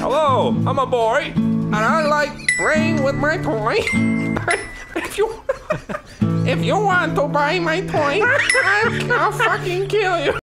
Hello, I'm a boy, and I like playing with my toy. If you want to buy my toy, I'll fucking kill you.